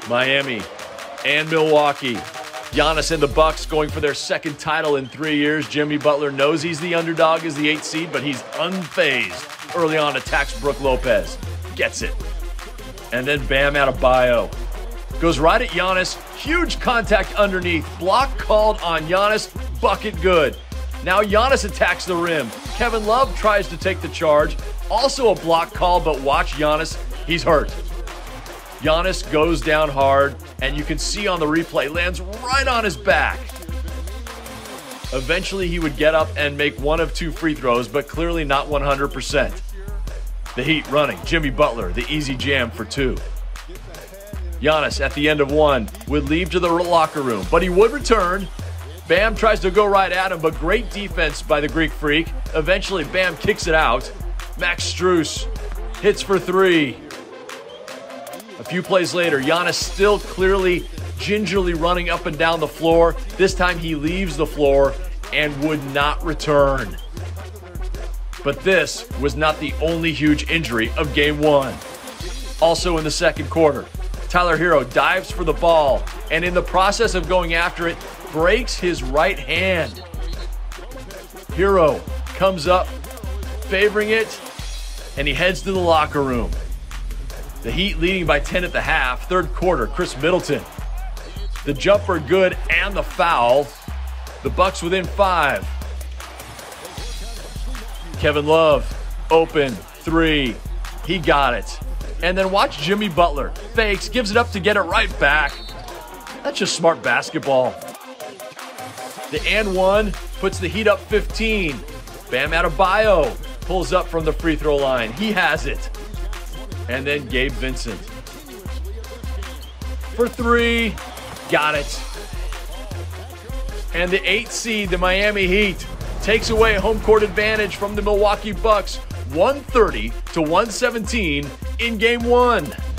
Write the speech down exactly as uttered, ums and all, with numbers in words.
Miami and Milwaukee. Giannis and the Bucks going for their second title in three years. Jimmy Butler knows he's the underdog as the eighth seed, but he's unfazed. Early on, attacks Brook Lopez. Gets it. And then Bam Adebayo. Goes right at Giannis. Huge contact underneath. Block called on Giannis. Bucket good. Now Giannis attacks the rim. Kevin Love tries to take the charge. Also a block call, but watch Giannis. He's hurt. Giannis goes down hard, and you can see on the replay, lands right on his back. Eventually, he would get up and make one of two free throws, but clearly not one hundred percent. The Heat running. Jimmy Butler, the easy jam for two. Giannis, at the end of one, would leave to the locker room, but he would return. Bam tries to go right at him, but great defense by the Greek Freak. Eventually, Bam kicks it out. Max Strus hits for three. A few plays later, Giannis still clearly gingerly running up and down the floor. This time he leaves the floor and would not return. But this was not the only huge injury of game one. Also in the second quarter, Tyler Hero dives for the ball and in the process of going after it, breaks his right hand. Hero comes up, favoring it, and he heads to the locker room. The Heat leading by ten at the half. Third quarter, Khris Middleton. The jumper good and the foul. The Bucks within five. Kevin Love, open, three. He got it. And then watch Jimmy Butler. Fakes, gives it up to get it right back. That's just smart basketball. The and one puts the Heat up fifteen. Bam Adebayo pulls up from the free throw line. He has it. And then Gabe Vincent. For three, got it. And the eighth seed, the Miami Heat, takes away home court advantage from the Milwaukee Bucks, one thirty to one seventeen in game one.